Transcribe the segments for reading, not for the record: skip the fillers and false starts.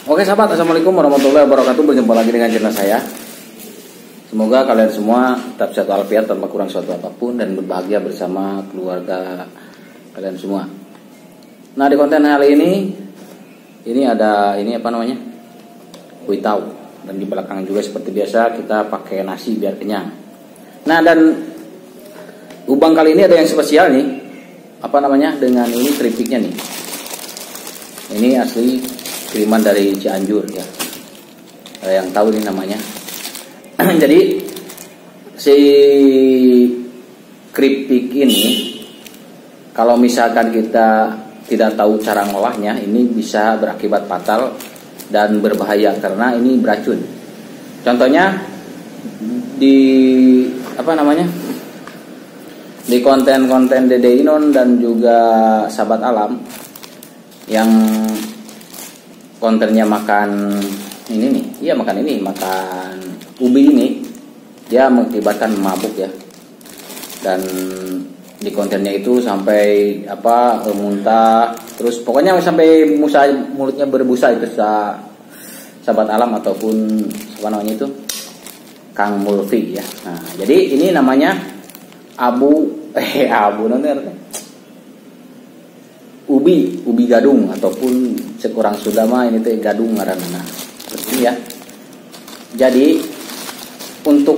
Oke sahabat, assalamualaikum warahmatullahi wabarakatuh. Berjumpa lagi dengan channel saya. Semoga kalian semua tetap sehat walafiat tanpa kurang suatu apapun dan berbahagia bersama keluarga kalian semua. Nah, di konten kali ini ada kue tahu, dan di belakang juga seperti biasa kita pakai nasi biar kenyang. Nah, dan ubang kali ini ada yang spesial nih. Dengan ini keripiknya nih. Ini asli kiriman dari Cianjur ya. Ada yang tahu nih namanya. Jadi si keripik ini kalau misalkan kita tidak tahu cara ngolahnya, ini bisa berakibat fatal dan berbahaya karena ini beracun. Contohnya di di konten-konten Dede Inon dan juga Sahabat Alam yang kontennya makan makan ubi ini, dia mengakibatkan mabuk ya. Dan di kontennya itu sampai muntah, terus pokoknya sampai mulutnya berbusa itu Sahabat Alam ataupun Kang Mulfi ya. Nah, jadi ini namanya ubi gadung ataupun sekurang sudah mah ini teh gadung ngaranna. Seperti ini ya. Jadi untuk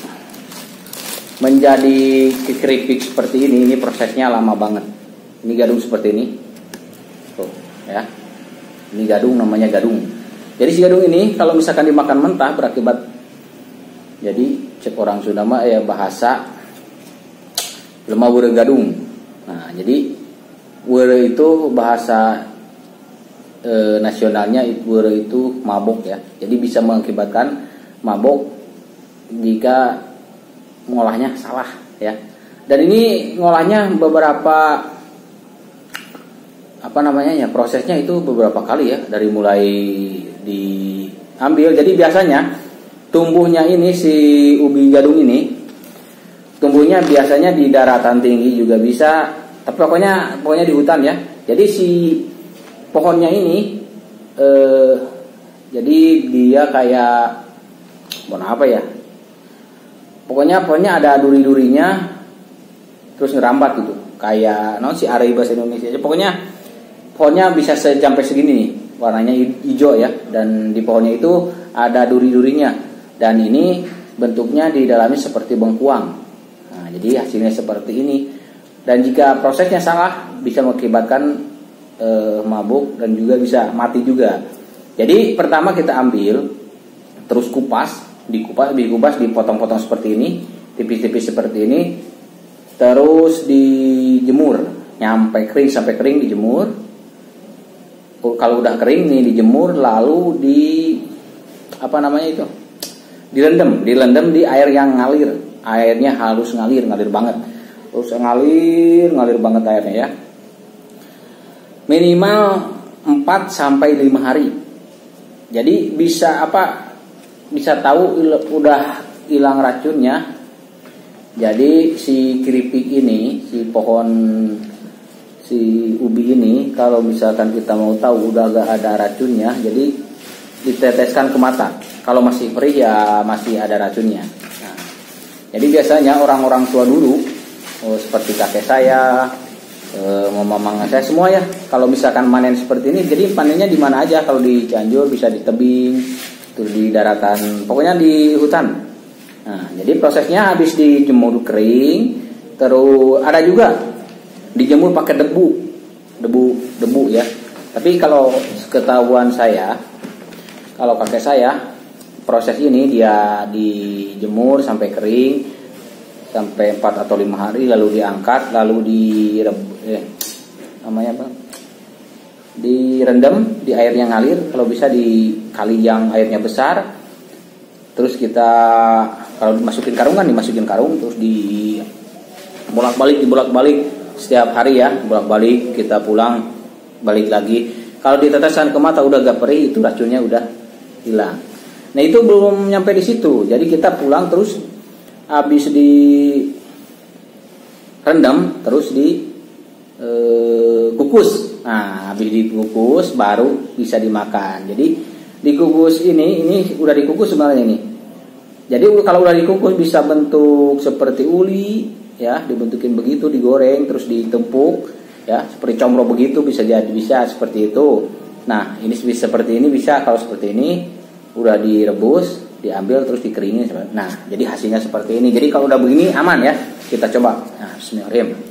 menjadi keripik seperti ini prosesnya lama banget. Ini gadung seperti ini. Tuh, ya. Ini gadung, namanya gadung. Jadi si gadung ini kalau misalkan dimakan mentah berakibat, jadi cek orang Sunda mah ya bahasa lemah wure gadung. Nah, jadi wure itu bahasa nasionalnya, wure itu mabuk ya. Jadi bisa mengakibatkan mabuk jika ngolahnya salah ya. Dan ini ngolahnya beberapa prosesnya itu beberapa kali ya, dari mulai diambil. Jadi biasanya tumbuhnya ini si ubi gadung ini tumbuhnya biasanya di daratan tinggi juga bisa, tapi pokoknya di hutan ya. Jadi si pohonnya ini jadi dia kayak pokoknya ada duri-durinya, terus ngerambat gitu, kayak si ari bahasa Indonesia. Pokoknya pohonnya bisa sampai segini nih, warnanya hijau ya, dan di pohonnya itu ada duri-durinya, dan ini bentuknya di dalamnya seperti bengkuang. Nah, jadi hasilnya seperti ini. Dan jika prosesnya salah bisa mengakibatkan mabuk dan juga bisa mati juga. Jadi pertama kita ambil, terus dikupas, dipotong-potong seperti ini, tipis-tipis seperti ini, terus dijemur sampai kering dijemur. Kalau udah kering nih dijemur, lalu direndam di air yang ngalir. Airnya harus ngalir banget. Terus ngalir banget airnya ya. Minimal 4 sampai 5 hari. Jadi bisa tahu udah hilang racunnya. Jadi si keripik ini, si ubi ini, kalau misalkan kita mau tahu udah gak ada racunnya, jadi diteteskan ke mata. Kalau masih perih ya masih ada racunnya. Nah, jadi biasanya orang-orang tua dulu, seperti kakek saya, mamang saya semua ya, kalau misalkan panen seperti ini, jadi panennya di mana aja. Kalau di Cianjur bisa di tebing, terus di daratan, pokoknya di hutan. Nah, jadi prosesnya habis dijemur kering, terus ada juga dijemur pakai debu ya. Tapi kalau ketahuan saya, kalau kakek saya, proses ini dia dijemur sampai kering sampai 4 atau 5 hari, lalu diangkat, lalu direndam di air yang ngalir, kalau bisa di kali yang airnya besar. Terus kita kalau dimasukin karung, terus dibolak-balik setiap hari ya, bolak-balik, kita pulang balik lagi. Kalau diteteskan ke mata udah gak perih, itu racunnya udah hilang. Nah, itu belum nyampe di situ. Jadi kita pulang terus habis direndam, terus kukus. Nah, habis dikukus baru bisa dimakan. Jadi dikukus ini udah dikukus sebenarnya ini. Jadi kalau udah dikukus bisa bentuk seperti uli, ya, dibentukin begitu, digoreng terus ditempuk, ya, seperti comro begitu bisa seperti itu. Nah, ini bisa seperti ini, bisa kalau seperti ini udah direbus, diambil terus dikeringin. Nah, jadi hasilnya seperti ini. Jadi kalau udah begini aman ya. Kita coba. Nah, bismillahirrahmanirrahim.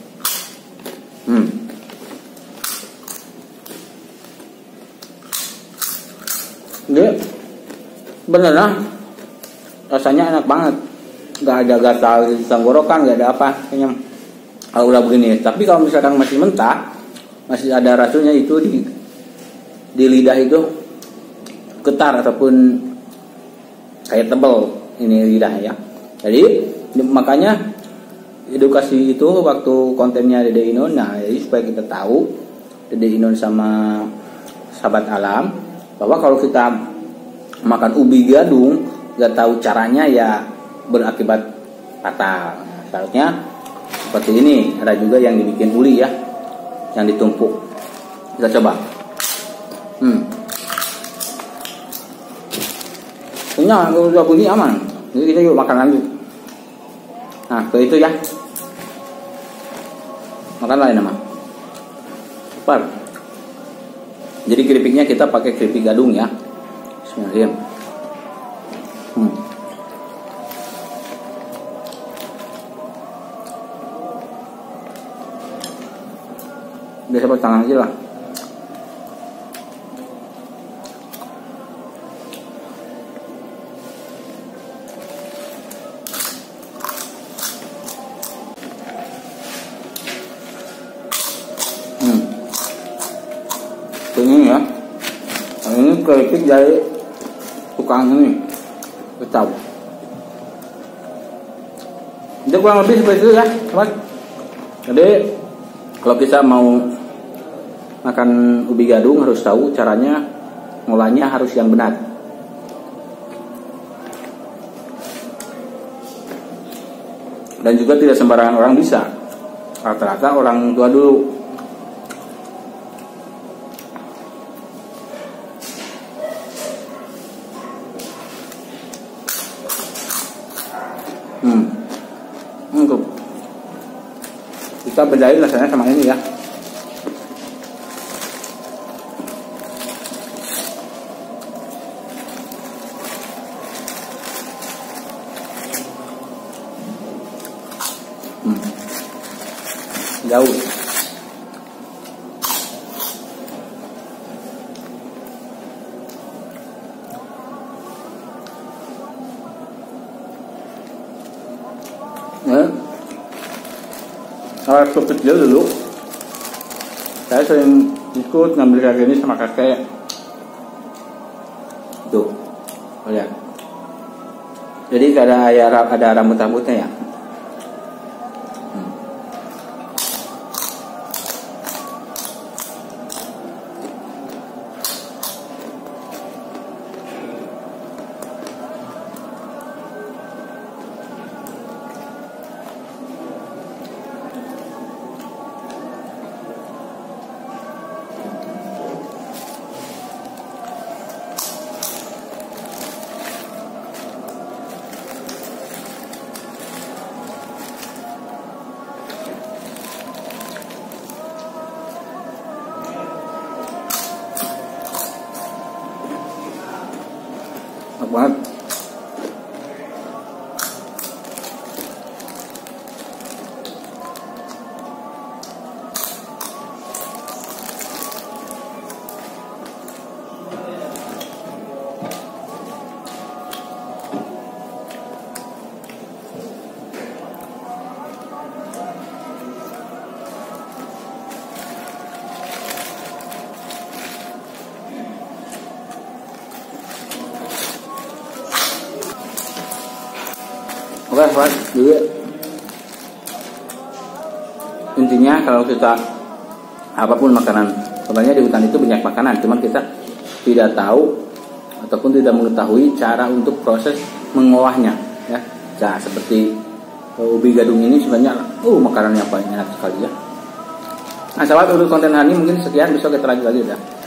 Ini beneran rasanya enak banget, nggak ada gatal di tenggorokan, nggak ada apa, kenyang. Kalau udah begini, tapi kalau misalkan masih mentah, masih ada racunnya itu di lidah itu getar ataupun kayak tebel ini lidah ya. Jadi makanya edukasi itu waktu kontennya Dede Inun. Nah, jadi supaya kita tahu Dede Inun sama sahabat alam bahwa kalau kita makan ubi gadung nggak tahu caranya ya berakibat fatal. Nah, seharusnya seperti ini. Ada juga yang dibikin uli ya, yang ditumpuk. Kita coba. Kenyang, kalau udah bunyi aman. Jadi kita yuk makan lanjut. Nah, ke itu ya. Makan lain nama. Super. Jadi keripiknya kita pakai keripik gadung ya. Bismillahirrahmanirrahim. Biasa pakai tangan aja lah. Ini ya. Ini keripik dari tukang ini, kecap. Jadi kurang lebih seperti itu ya, teman. Jadi kalau kita mau makan ubi gadung harus tahu caranya, ngolahnya harus yang benar. Dan juga tidak sembarangan orang bisa. Rata-rata orang tua dulu. Kita bedain rasanya sama ini ya. Jauh. Ya. Kalau waktu kecil dulu saya sering ikut ngambil kayak gini sama kakek. Tuh, lihat. Jadi ada rambut-rambutnya ya. Enak banget. Oke, Pak. Jadi intinya kalau kita apapun makanan, sebenarnya di hutan itu banyak makanan, cuman kita tidak tahu ataupun tidak mengetahui cara untuk proses mengolahnya, ya. Nah, seperti ubi gadung ini sebenarnya, makanan yang paling enak sekali ya. Nah, sahabat untuk konten hari ini mungkin sekian, besok kita lanjut lagi udah.